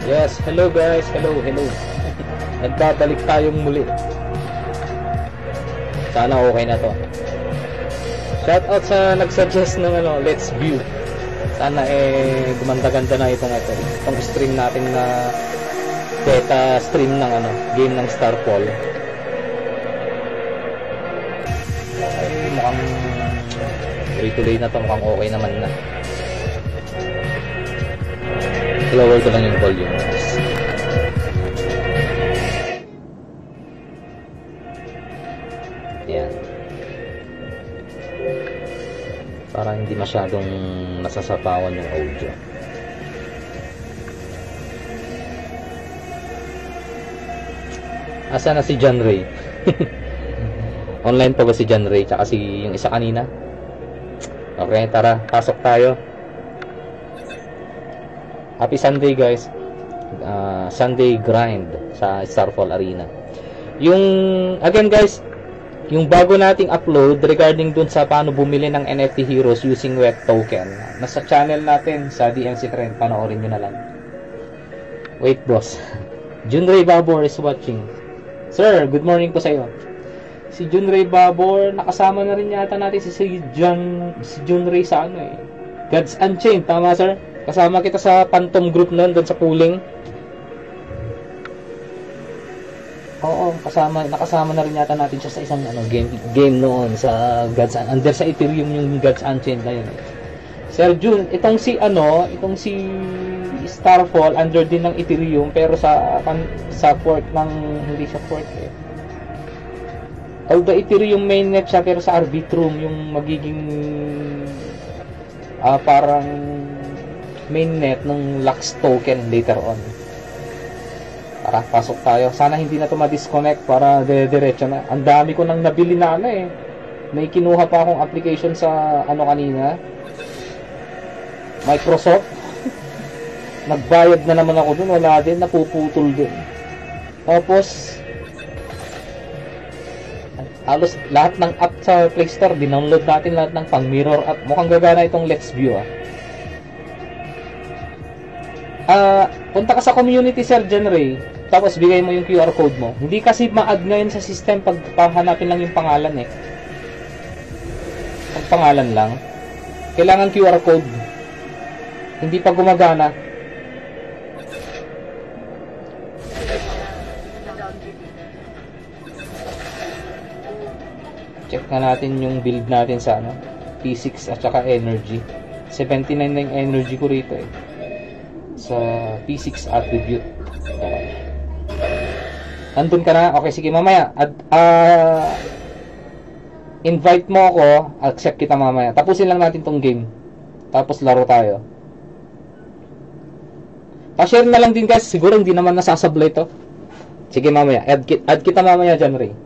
Yes, hello guys, hello. Nagbabalik tayong muli. Sana okay na to. Shoutout sa nagsuggest ng Let's View. Sana gumanda-ganda na itong stream natin na beta stream ng game ng Starfall. Ay, mukhang tuloy-tuloy na to, mukhang okay naman na. Lower ko lang yung volume. Yan. Para hindi masyadong nasasapawan yung audio. Asa na si John Ray? Online pa ba si John Ray? Tsaka yung isa kanina? Okay, tara, pasok tayo. Happy Sunday guys. Sunday grind sa Starfall Arena. Again guys, yung bago nating upload regarding dun sa paano bumili ng NFT heroes using web token, nasa channel natin sa DMC Trend, panoorin nyo na lang. Wait boss. Junray Babor is watching. Sir, good morning po sa iyo. Si Junray Babor, nakasama na rin yata natin si Junray sa Gods Unchained, tama sir? Kasama kita sa Phantom group noon doon sa pooling. Oo, nakasama na rin yata natin siya sa isang game noon sa Gods under sa Ethereum yung Gods Unchained na yun. Sir Jun, itong si Starfall under din ng Ethereum pero sa fork ng hindi siya fork Although Ethereum mainnet siya pero sa Arbitrum yung magiging parang mainnet ng Lux token later on. Tara, pasok tayo. Sana hindi na ito ma-disconnect para diretso na. Ang dami ko nang nabili na May kinuha pa akong application sa kanina. Microsoft. Nagbayad na naman ako dun. Wala din. Napuputol din. Tapos halos lahat ng app sa Play Store, dinownload natin lahat ng pang mirror app. Mukhang gagana itong Let's View punta ka sa community Sir John Ray, tapos bigay mo yung QR code mo. Hindi kasi ma-add ngayon sa system pag pahanapin lang yung pangalan Pag pangalan lang kailangan QR code, hindi pa gumagana. Check na natin yung build natin sa P6 at saka energy. 79 na yung energy ko rito sa P6 attribute. Okay. Andun ka na? Okay, sige mamaya. Invite mo ako, accept kita mamaya. Tapusin lang natin tong game. Tapos laro tayo. Pa-share na lang din guys. Siguro hindi naman nasasablay to. Sige mamaya. Add kita mamaya dyan, Ray.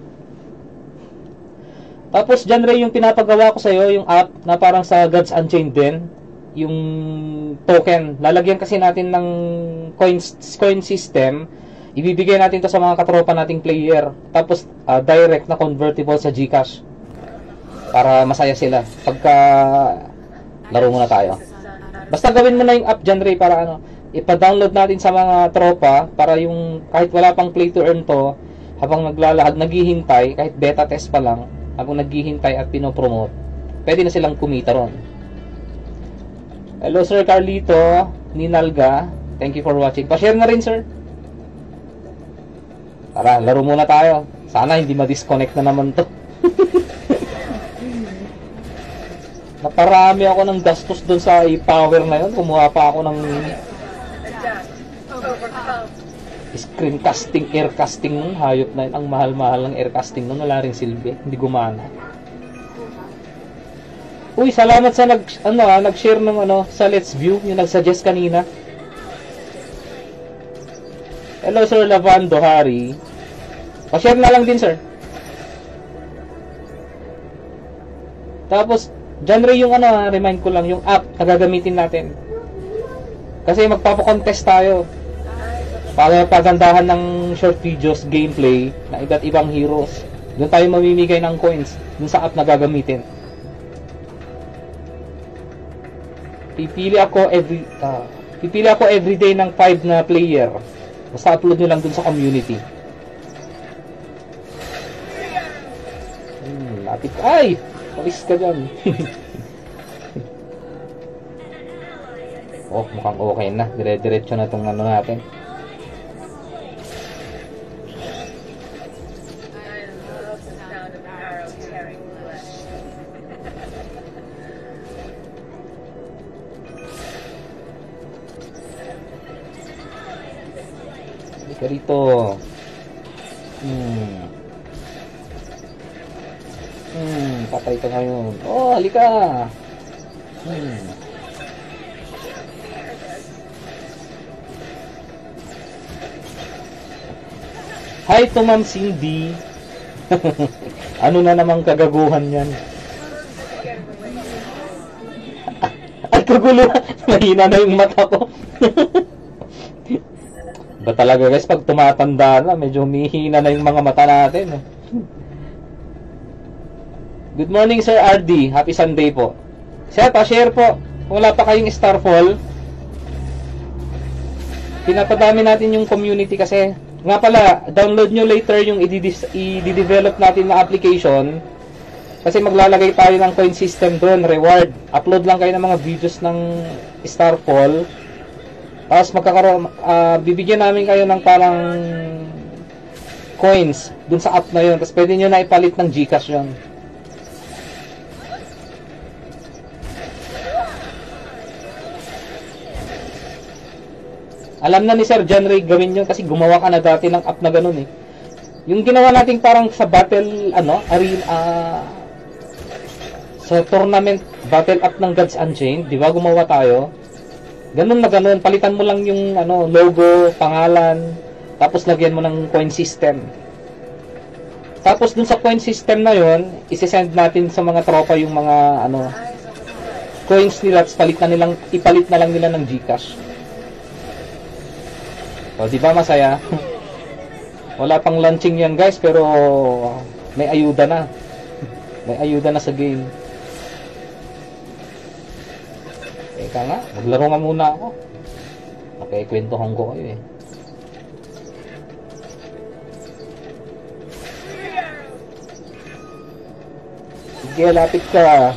Tapos dyan, Ray, yung pinapagawa ko sa'yo, yung app na parang sa Gods Unchained din. Yung token, lalagyan kasi natin ng coin system, ibibigay natin to sa mga katropa nating player, tapos direct na convertible sa GCash para masaya sila pagka laro muna tayo. Basta gawin mo na yung app dyan, Ray, para ipa-download natin sa mga tropa para yung kahit wala pang play to earn to, habang naglalahad, naghihintay, kahit beta test pa lang, habang naghihintay at pinopromote, pwede na silang kumita ron. Hello Sir Carlito Ninalga, thank you for watching. Pa-share na rin sir. Tara, laro muna tayo. Sana hindi ma-disconnect na naman to. Naparami ako ng gastos dun sa e-power na yun. Kumuha pa ako ng screencasting, aircasting nun. Hayop na yun. Ang mahal-mahal ng aircasting nun. Wala rin silbi. Hindi gumana. Uy, salamat sa nag-share ng sa Let's View, yung nag-suggest kanina. Hello Sir Lavando Hari. Pa-share na lang din sir. Tapos dyan rin yung remind ko lang yung app na gagamitin natin. Kasi magpapakontest tayo para pagandahan ng short videos, gameplay na iba't ibang heroes. Doon tayo mamimigay ng coins dun sa app na gagamitin. Pipili ako Pipili ako everyday ng 5 na player. Basta upload nyo lang dun sa community. Lapit. Ay! Palis ka dyan. Oh, mukhang okay na. Dire-diretso na itong ano natin. Halika rito. Patay ka ngayon. Oh, halika. Hi to Ma'am Cindy. Ano na namang kagaguhan yan? Ay, kagulo. Mahina na yung mata ko. Ba talaga guys, pag tumatanda na, medyo humihina na yung mga mata natin. Good morning Sir RD. Happy Sunday po. Sir, pa-share po. Kung wala pa kayong Starfall, pinapadami natin yung community kasi. Nga pala, download nyo later yung i-develop natin na application kasi maglalagay tayo ng coin system doon, reward. Upload lang kayo ng mga videos ng Starfall. Tapos magkakaroon, bibigyan namin kayo ng parang coins dun sa app na yun. Tapos pwede nyo na ipalit ng GCash yun. Alam na ni Sir John Ray gawin yun kasi gumawa ka na dati ng app na ganun eh. Yung ginawa natin parang sa battle, arena, sa tournament battle app ng Gods Unchained, di ba gumawa tayo? Ganun na ganun, palitan mo lang yung logo, pangalan, tapos lagyan mo ng coin system. Tapos dun sa coin system na yon, isi-send natin sa mga tropa yung mga coins nila, tapos ipalit na lang nila ng GCash. O, di ba masaya? Wala pang launching yan guys, pero may ayuda na. May ayuda na sa game. Teka nga, maglaro nga muna ako. Okay, kwentuhan ko kayo eh. Sige, lapit ka.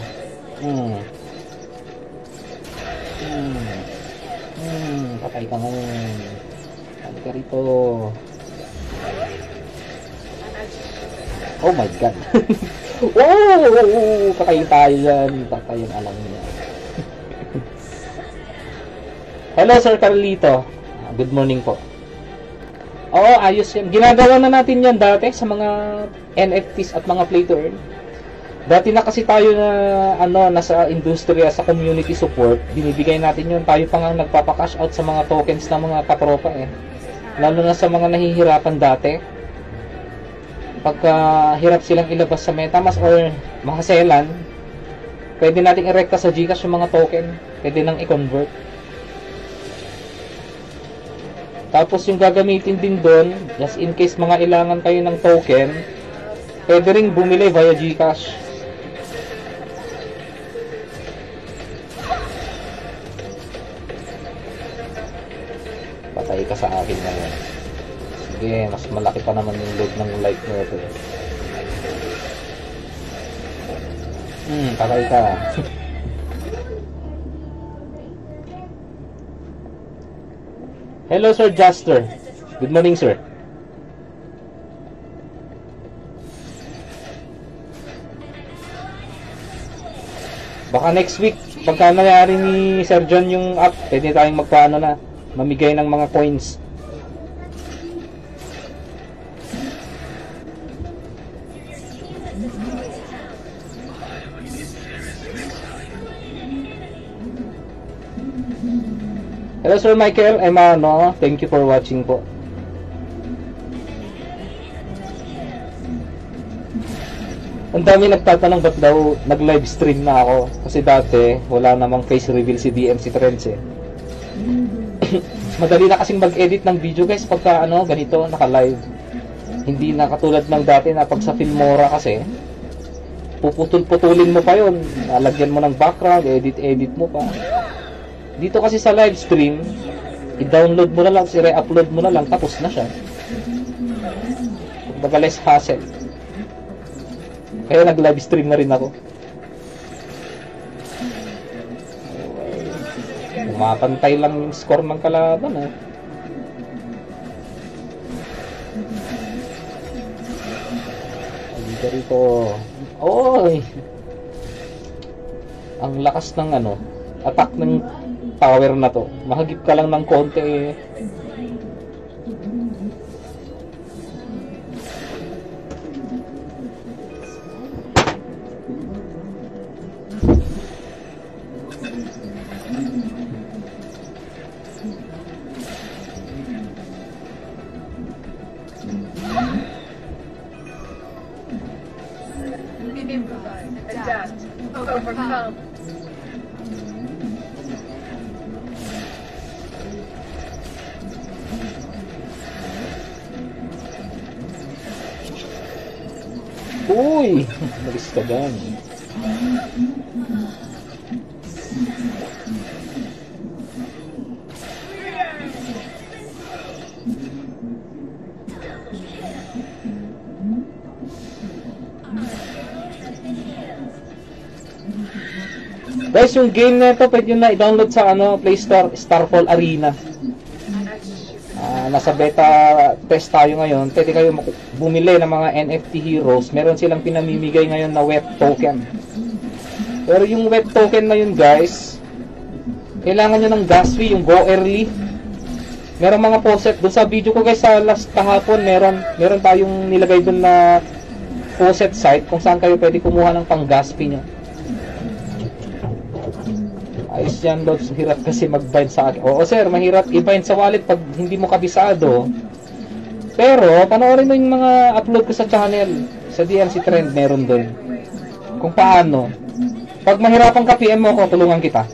Patay ka ngayon. Halika rito. Oh my god. Oh! Patayin tayo yan. Patayin alam niya. Hello Sir Carlito. Good morning po. Oo, ayos yan. Ginagawa na natin yan dati sa mga NFTs at mga play to earn. Dati na kasi tayo na nasa industriya, sa community support, binibigay natin yun. Tayo pa nga nagpapa-cash out sa mga tokens ng mga katropa eh. Lalo na sa mga nahihirapan dati. Pagka hirap silang ilabas sa MetaMask or makaselan, pwede nating irekta sa GCash yung mga token. Pwede nang i-convert. Tapos yung gagamitin din doon, just in case mga ilangan kayo ng token, pwede ring bumili via GCash. Patay ka sa akin ngayon. Sige, mas malaki pa naman yung load ng light mo ito. Patay ka. Hello Sir Juster. Good morning sir. Baka next week, pagka nangyari ni Sir John yung app, pwede tayong magpaano na, mamigay ng mga coins. Hello Sir Michael, thank you for watching po. Ang dami nagtatanong ba't daw nag-live stream na ako. Kasi dati, wala namang face reveal si DMC Trends eh. Madali na kasing mag-edit ng video guys pagka ganito, naka-live. Hindi na katulad ng dati na pag sa Filmora kasi, puputol-putulin mo pa yun. Lalagyan mo ng background, edit mo pa. Dito kasi sa live stream, i-download mo na lang, i-re-upload mo na lang, tapos na siya. Kumbaga less hassle. Kaya nag-live stream na rin ako. Umapantay lang yung score ng kalaban, ha. Dito rito. Oy! Ang lakas ng attack ng tower na to. Mahagip ka lang ng konti, eh. Adapt, overcome. Uy! Malis ka dyan. Guys, yung game na ito, pwede nyo na i-download sa Play Store, Starfall Arena. Nasa beta test tayo ngayon. Pwede kayo bumili ng mga NFT heroes. Meron silang pinamimigay ngayon na web token. Pero yung web token na yun, guys, kailangan nyo ng gas fee, yung go early. Meron mga poset. Doon sa video ko, guys, sa last kahapon, meron tayong nilagay doon na poset site kung saan kayo pwede kumuha ng pang gas fee nyo. Ayos yan, Lods. Hirap kasi mag-bind sa akin. Oo, sir, mahirap i-bind sa wallet pag hindi mo kabisado. Pero, panoorin mo yung mga upload ko sa channel. Sa DMC Trend, meron doon. Kung paano. Pag mahirapan ka, PM mo ako, tulungan kita.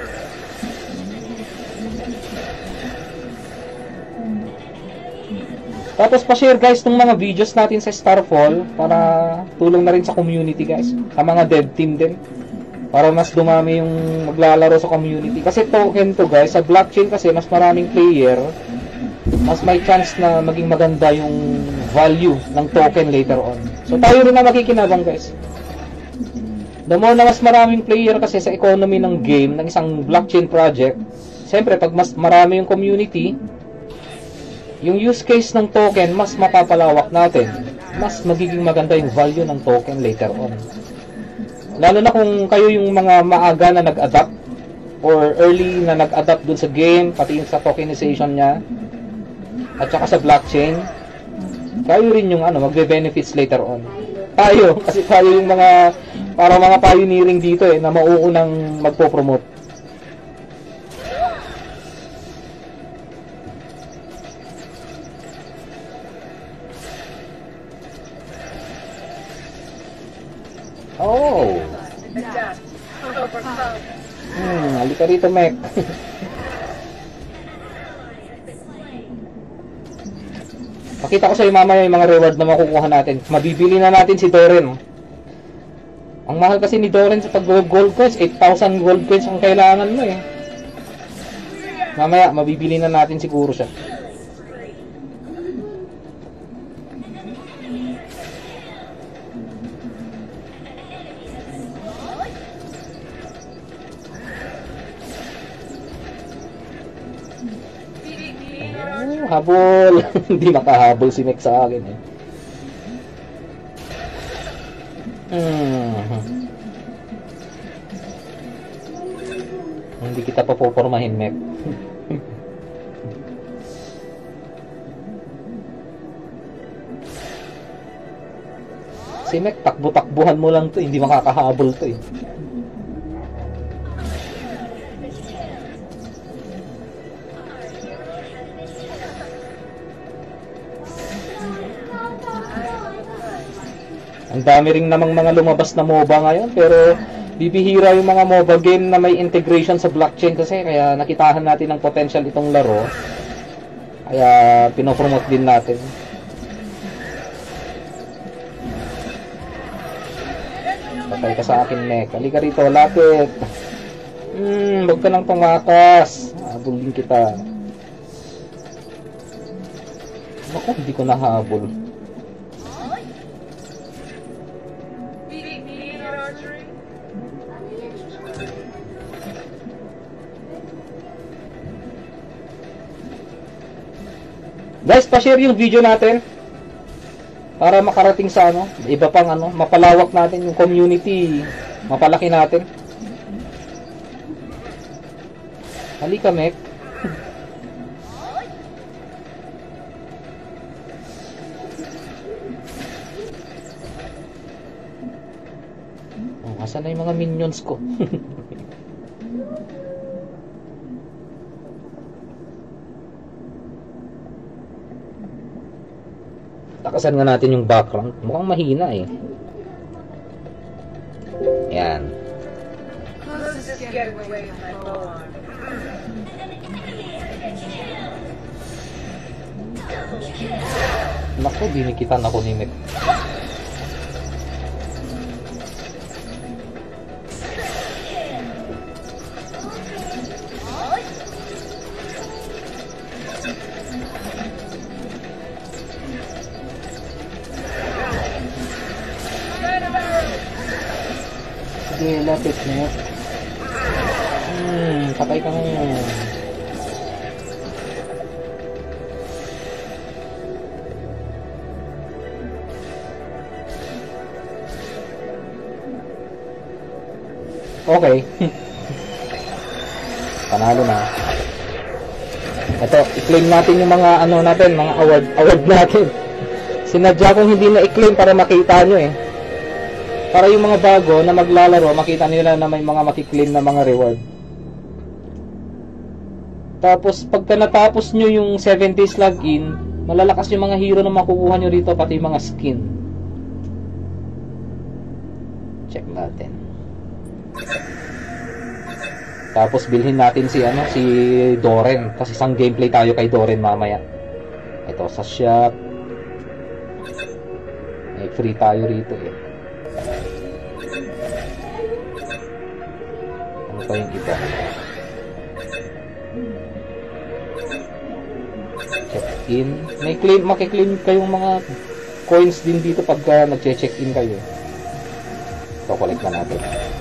Tapos, pa-share, guys, ng mga videos natin sa Starfall para tulong na rin sa community, guys. Sa mga dev team din. Para mas dumami yung maglalaro sa community. Kasi token to, guys, sa blockchain kasi mas maraming player, mas may chance na maging maganda yung value ng token later on. So tayo rin na makikinabang, guys. The more na mas maraming player kasi sa economy ng game, ng isang blockchain project, siyempre pag mas marami yung community, yung use case ng token mas mapapalawak natin. Mas magiging maganda yung value ng token later on. Lalo na kung kayo yung mga maaga na nag-adapt or early na nag-adapt dun sa game, pati yung sa tokenization niya at saka sa blockchain, kayo rin yung magbe-benefits later on. Tayo, kasi tayo yung mga para mga pioneering dito na mauunang magpo-promote. Oh. Halika rito, Mek. Pakita ko sa iyo mamaya yung mga reward na makukuha natin. Mabibili na natin si Doren. Ang mahal kasi ni Doren sa pag-gold coins, 8,000 gold coins ang kailangan mo eh. Mamaya, mabibili na natin siguro siya. Habol. Hindi makahabol si Mek sa akin eh. Hindi kita papopormahin, Mek. Si Mek, takbo-takbuhan mo lang to, hindi makakahabol to eh. Ang dami ring namang mga lumabas na MOBA ngayon, pero bibihira yung mga MOBA game na may integration sa blockchain kasi, kaya nakitahan natin ang potential itong laro. Kaya pinopromote din natin. Patay ka sa akin, Mek. Halika rito, lapit. Huwag ka nang tumakas. Habulin kita. Naku, hindi ko nahabol. Beat me in archery. Guys, pa-share yung video natin para makarating sa ano, iba pang ano, mapalawak natin yung community, mapalaki natin. Halika, Mek. Oh, asan na yung mga minions ko? Takasan nga natin yung background. Mukhang mahina eh. Yan. Just get away from my bow arm. Naku, dinikitan ako ni Mek. Sige, lapit Mek. Patay ka ngayon. Okay. Panalo na. Ito, i-claim natin yung mga ano natin, mga award natin. Sinadya kong hindi na i-claim para makita nyo eh. Para yung mga bago na maglalaro, makita nila na may mga makiklaim na mga reward. Tapos, pagka natapos nyo yung 7 days login, malalakas yung mga hero na makukuha nyo rito, pati yung mga skin. Check natin. Tapos bilhin natin si ano, si Doren kasi isang gameplay tayo kay Doren mamaya. Ito sa shop. May free tayo rito eh. Ano pa yung iba? Check in. May claim, makiklaim kayong mga coins din dito pagka nagche-check in kayo. Ito, collect na natin.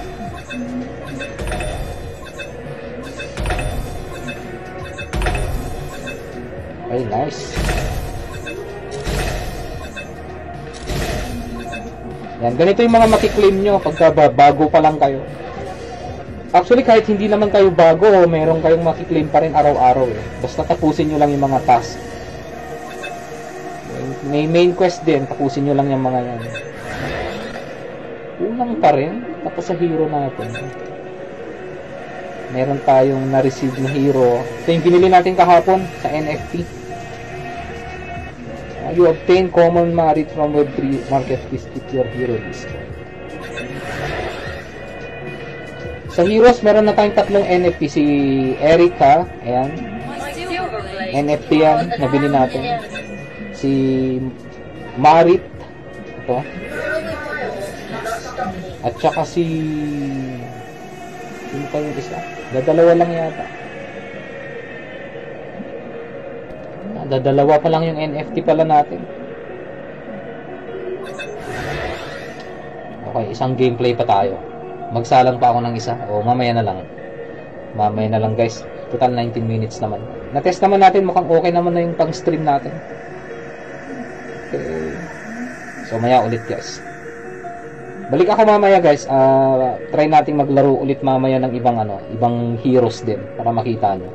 Ay, nice. Yan, ganito yung mga makiklaim nyo pagka bago pa lang kayo. Actually, kahit hindi naman kayo bago, meron kayong makiklaim pa rin araw-araw eh. Basta tapusin nyo lang yung mga task. May main quest din, tapusin nyo lang yung mga yan. Kulang pa rin, tapos sa hero natin. Meron tayong na-receive na hero. Ito yung binili natin kahapon sa NFT. You obtain common merit from Web3 Marketplace with your hero list. Sa heroes, meron na tayong tatlong NFT. Si Erika, ayan. NFT yan, nabili natin. Si Marit, ito. At saka si... Sino pa yung isa? Dadalawa lang yata. Dadalawa pa lang yung NFT pala natin. Okay, isang gameplay pa tayo. Magsalang pa ako ng isa. O, mamaya na lang. Mamaya na lang guys. Total 19 minutes naman. Na-test naman natin. Mukhang okay naman na yung pang-stream natin. Okay. So, maya ulit guys. Balik ako mamaya guys. Try nating maglaro ulit mamaya ng ibang ano, ibang heroes din para makita nyo.